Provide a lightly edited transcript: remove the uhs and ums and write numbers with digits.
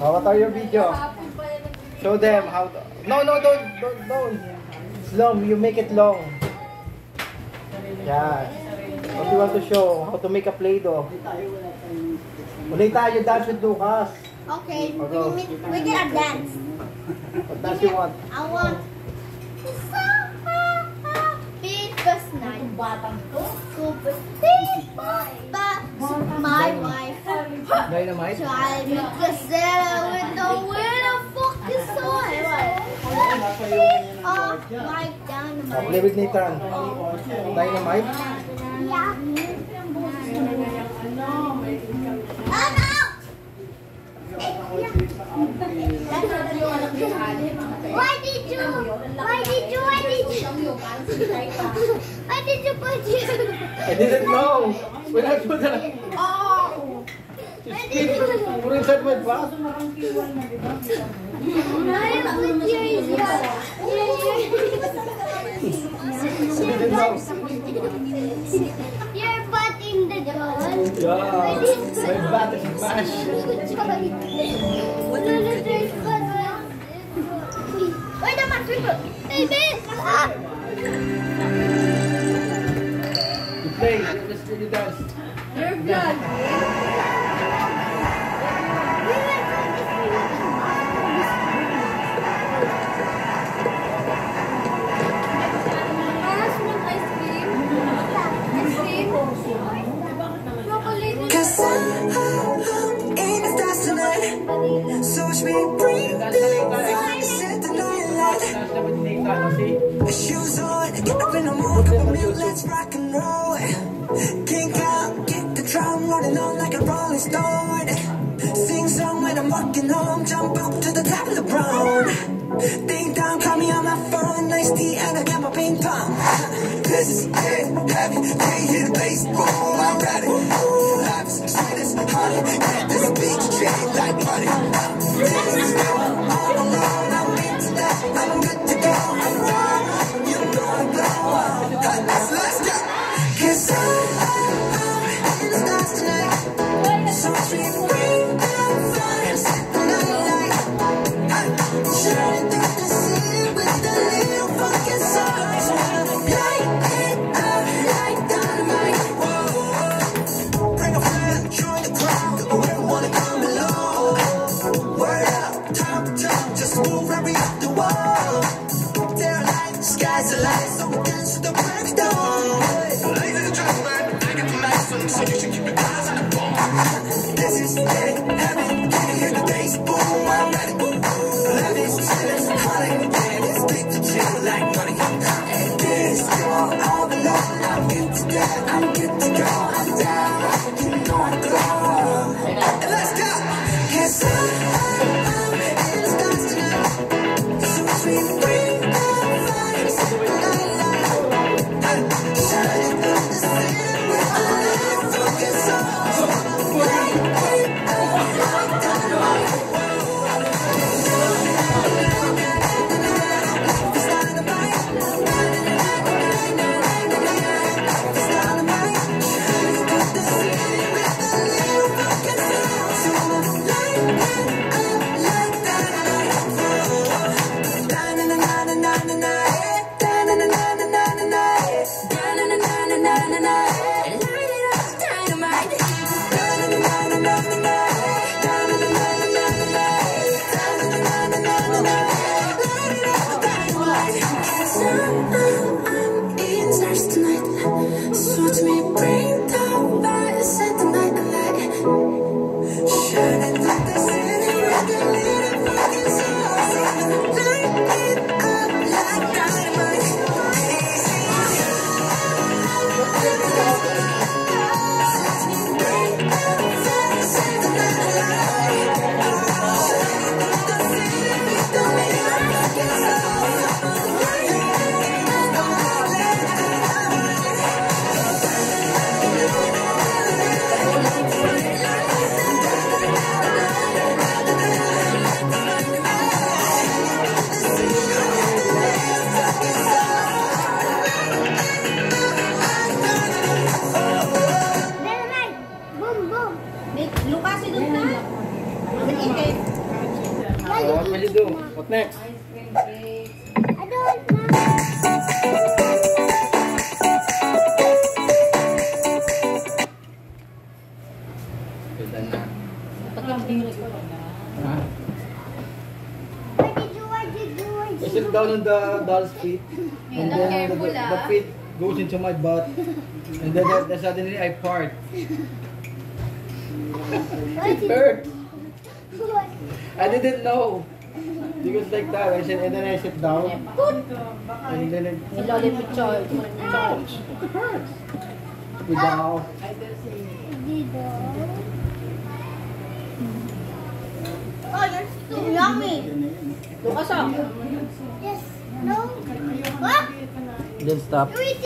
Oh, what are your video? Show them how to... No, don't. It's long. You make it long. Yeah. What do you want to show? How to make a Play-Doh. Ulit tayo, dance with Lucas. Okay, we can dance. What dance you want? I want because super my wife. Dynamite? Try because with the fuck is on. Oh my Dynamite. Play with Nathan. Dynamite? Yeah. Why did you put you? I didn't know. When I put that. Oh. Put inside my bag. Your butt in the jar. Yeah. My butt is mashed. Wait a minute. Hey, babe. You play. Let's do the dance. You're good. Cause I'm in the stars tonight. So watch me bring the fire, set the night light. Shoes on, get up in the morning, cup of milk, let's rock and roll. Kink out, get the drum rolling on like a rolling stone. Sing song when I'm walking home, jump up to the top of the brown. Ding dong, call me on my phone, nice tea and I got my ping pong. This is it, heavy, can't hit the bass, boom, I'm ready. Life is sweet as honey, get this beach chain like money. This is all alone, I'm into that, I'm good to go. I'm done, you know I'm blown. Let's go. Cause I'm in the stars tonight. So sweet, bring that fire, set the night light. Shining through the city with a little fucking song. Light it up like dynamite. Whoa. Bring a friend, join the crowd. Whoever wanna come along. Word up, top to top, just move right up the wall. They're like, sky's the light, so we dance to the break of dawn. Ladies and gentlemen, I get the nice one, so you should keep your eyes on the ball. This is it, heaven, can you hear the bass? Boom, I'm ready. Love is chillin', honey, yeah, it's big to chill like money. This girl, all alone, I'm good to go, I'm good to go, I'm down, you know I'm gone. And let's go! Cause I'm in the stars tonight. So sweet, bring that fire, set the night light. Shining through the city with a little focus on. Light it up like dynamite. Shining through the city. did you do? What next? I don't know. Ganda na. Ha? What did you I sit down on the doll's feet. And then the feet goes into my butt. And then suddenly I fart. It hurt. I didn't know. Because like that, and then I sit down. And then it hurts. Without. Oh, you're so yummy. Lukas ah. Yes. No. What? Then stop. You're eating